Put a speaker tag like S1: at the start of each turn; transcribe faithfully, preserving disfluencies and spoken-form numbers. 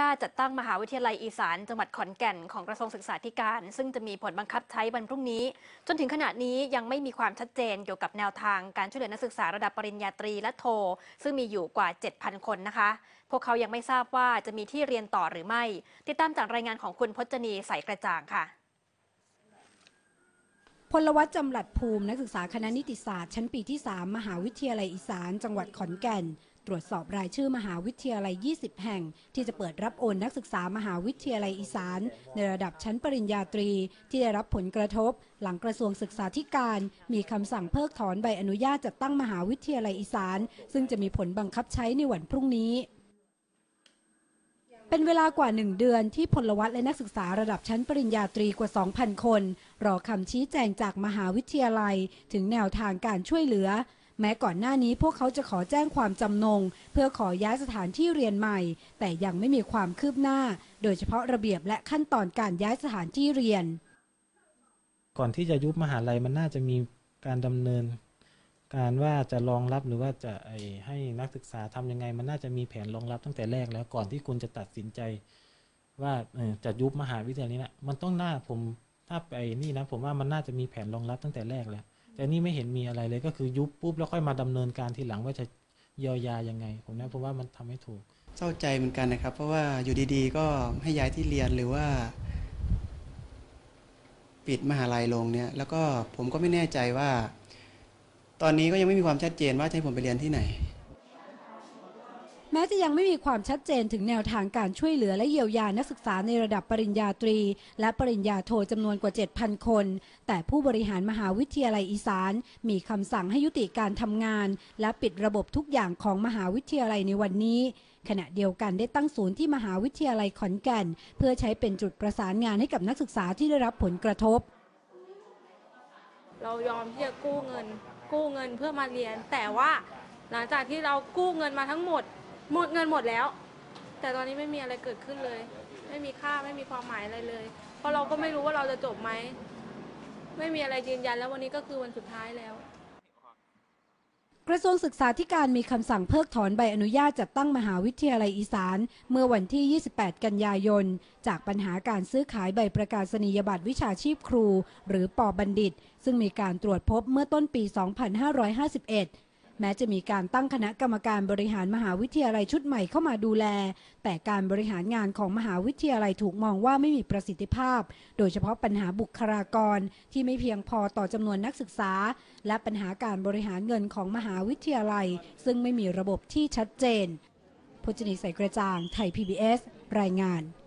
S1: ญาตจัดตั้งมหาวิทยาลัยอีสานจังหวัดขอนแก่นของกระทรวงศึกษาธิการซึ่งจะมีผลบังคับใช้วันพรุ่งนี้จนถึงขณะนี้ยังไม่มีความชัดเจนเกี่ยวกับแนวทางการช่วยเหลือนักศึกษาระดับปริญญาตรีและโทซึ่งมีอยู่กว่า เจ็ดพัน คนนะคะพวกเขายังไม่ทราบว่าจะมีที่เรียนต่อหรือไม่ติดตามจากรายงานของคุณพจนีใสกระจ่างค่ะ
S2: พลวัฒน์จำหลัดภูมินักศึกษาคณะนิติศาสตร์ชั้นปีที่สามมหาวิทยาลัยอีสานจังหวัดขอนแก่นตรวจสอบรายชื่อมหาวิทยาลัยยี่สิบแห่งที่จะเปิดรับโอนนักศึกษามหาวิทยาลัยอีสานในระดับชั้นปริญญาตรีที่ได้รับผลกระทบหลังกระทรวงศึกษาธิการมีคำสั่งเพิกถอนใบอนุญาตจัดตั้งมหาวิทยาลัยอีสานซึ่งจะมีผลบังคับใช้ในวันพรุ่งนี้เป็นเวลากว่าหนึ่งเดือนที่พลวัฒน์และนักศึกษาระดับชั้นปริญญาตรีกว่า สองพัน คนรอคำชี้แจงจากมหาวิทยาลัยถึงแนวทางการช่วยเหลือแม้ก่อนหน้านี้พวกเขาจะขอแจ้งความจำนงเพื่อขอย้ายสถานที่เรียนใหม่แต่ยังไม่มีความคืบหน้าโดยเฉพาะระเบียบและขั้นตอนการย้ายสถานที่เรียน
S3: ก่อนที่จะยุบมหาลัยมันน่าจะมีการดำเนินการว่าจะรองรับหรือว่าจะให้นักศึกษาทำยังไงมันน่าจะมีแผนรองรับตั้งแต่แรกแล้วก่อนที่คุณจะตัดสินใจว่าจะยุบมหาวิทยาลัยนี้นะมันต้องน่าผมถ้าไปนี่นะผมว่ามันน่าจะมีแผนรองรับตั้งแต่แรกแล้วแต่นี่ไม่เห็นมีอะไรเลยก็คือยุบปุ๊บแล้วค่อยมาดำเนินการทีหลังว่าจะเยียวยายังไงผมนะผมว่ามันทำให้ถูก
S4: เศร้าใจเหมือนกันนะครับเพราะว่าอยู่ดีๆก็ให้ย้ายที่เรียนหรือว่าปิดมหาลัยลงเนี่ยแล้วก็ผมก็ไม่แน่ใจว่าตอนนี้ก็ยังไม่มีความชัดเจนว่าจะให้ผมไปเรียนที่ไหน
S2: แม้จะยังไม่มีความชัดเจนถึงแนวทางการช่วยเหลือและเยียวยานักศึกษาในระดับปริญญาตรีและปริญญาโทจำนวนกว่า เจ็ดพัน คนแต่ผู้บริหารมหาวิทยาลัยอีสานมีคำสั่งให้ยุติการทำงานและปิดระบบทุกอย่างของมหาวิทยาลัยในวันนี้ขณะเดียวกันได้ตั้งศูนย์ที่มหาวิทยาลัยขอนแก่นเพื่อใช้เป็นจุดประสานงานให้กับนักศึกษาที่ได้รับผลกระทบ
S5: เรายอมที่จะกู้เงินกู้เงินเพื่อมาเรียนแต่ว่าหลังจากที่เรากู้เงินมาทั้งหมดหมดเงินหมดแล้วแต่ตอนนี้ไม่มีอะไรเกิดขึ้นเลยไม่มีค่าไม่มีความหมายอะไรเลยเพราะเราก็ไม่รู้ว่าเราจะจบไหมไม่มีอะไรยืนยันแล้ววันนี้ก็คือวันสุดท้ายแล้ว
S2: กระทรวงศึกษาธิการมีคำสั่งเพิกถอนใบอนุญาตจัดตั้งมหาวิทยาลัยอีสานเมื่อวันที่ ยี่สิบแปด กันยายนจากปัญหาการซื้อขายใบประกาศนียบัตรวิชาชีพครูหรือป.บัณฑิตซึ่งมีการตรวจพบเมื่อต้นปี สองพันห้าร้อยห้าสิบเอ็ดแม้จะมีการตั้งคณะกรรมการบริหารมหาวิทยาลัยชุดใหม่เข้ามาดูแลแต่การบริหารงานของมหาวิทยาลัยถูกมองว่าไม่มีประสิทธิภาพโดยเฉพาะปัญหาบุคลากรที่ไม่เพียงพอต่อจำนวนนักศึกษาและปัญหาการบริหารเงินของมหาวิทยาลัยซึ่งไม่มีระบบที่ชัดเจนพจนีใสกระจ่างไทย พี บี เอส รายงาน